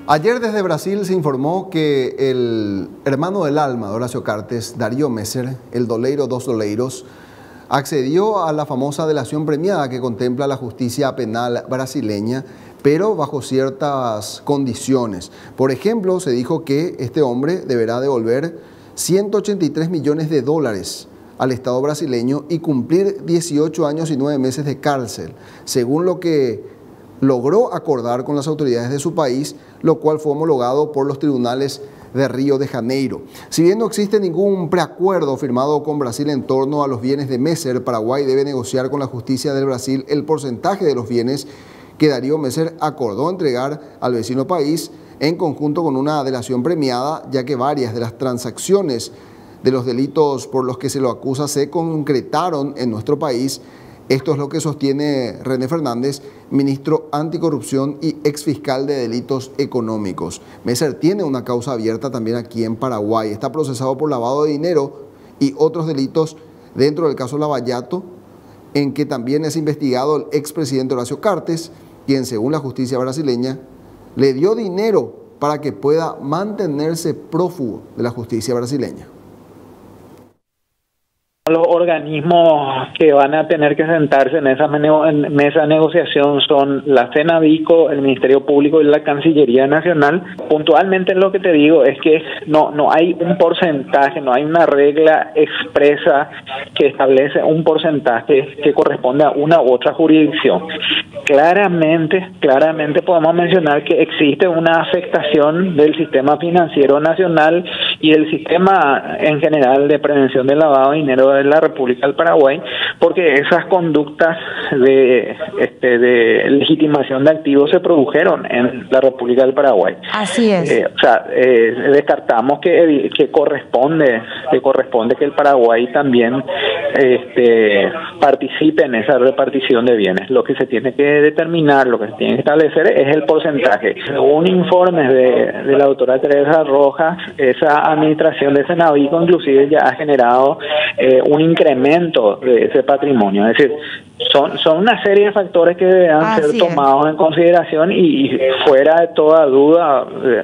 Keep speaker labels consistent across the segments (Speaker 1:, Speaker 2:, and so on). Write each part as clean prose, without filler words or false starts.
Speaker 1: Ayer desde Brasil se informó que el hermano del alma de Horacio Cartes, Darío Messer, el doleiro dos doleiros, accedió a la famosa delación premiada que contempla la justicia penal brasileña, pero bajo ciertas condiciones. Por ejemplo, se dijo que este hombre deberá devolver 183 millones de dólares al Estado brasileño y cumplir 18 años y 9 meses de cárcel, según lo que logró acordar con las autoridades de su país, lo cual fue homologado por los tribunales de Río de Janeiro. Si bien no existe ningún preacuerdo firmado con Brasil en torno a los bienes de Messer, Paraguay debe negociar con la justicia del Brasil el porcentaje de los bienes que Darío Messer acordó entregar al vecino país en conjunto con una delación premiada, ya que varias de las transacciones de los delitos por los que se lo acusa se concretaron en nuestro país. Esto es lo que sostiene René Fernández, ministro anticorrupción y exfiscal de delitos económicos. Messer tiene una causa abierta también aquí en Paraguay. Está procesado por lavado de dinero y otros delitos dentro del caso Lavallato, en que también es investigado el expresidente Horacio Cartes, quien según la justicia brasileña le dio dinero para que pueda mantenerse prófugo de la justicia brasileña.
Speaker 2: Los organismos que van a tener que sentarse en esa mesa de negociación son la CENAVICO, el Ministerio Público y la Cancillería Nacional. Puntualmente lo que te digo es que no hay un porcentaje, no hay una regla expresa que establece un porcentaje que corresponde a una u otra jurisdicción. Claramente podemos mencionar que existe una afectación del sistema financiero nacional y del sistema en general de prevención del lavado de dinero de la República del Paraguay, porque esas conductas de legitimación de activos se produjeron en la República del Paraguay.
Speaker 3: Así es.
Speaker 2: Descartamos que corresponde que el Paraguay también participe en esa repartición de bienes. Lo que se tiene que determinar, lo que se tiene que establecer es el porcentaje. Según informes de la doctora Teresa Rojas, esa administración de CENAVICO inclusive ya ha generado un incremento de ese patrimonio. Es decir, son una serie de factores que deberán ser tomados en consideración y fuera de toda duda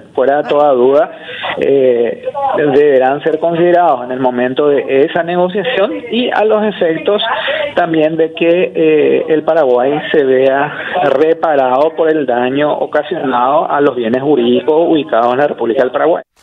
Speaker 2: deberán ser considerados en el momento de esa negociación y a los efectos también de que el Paraguay se vea reparado por el daño ocasionado a los bienes jurídicos ubicados en la República del Paraguay.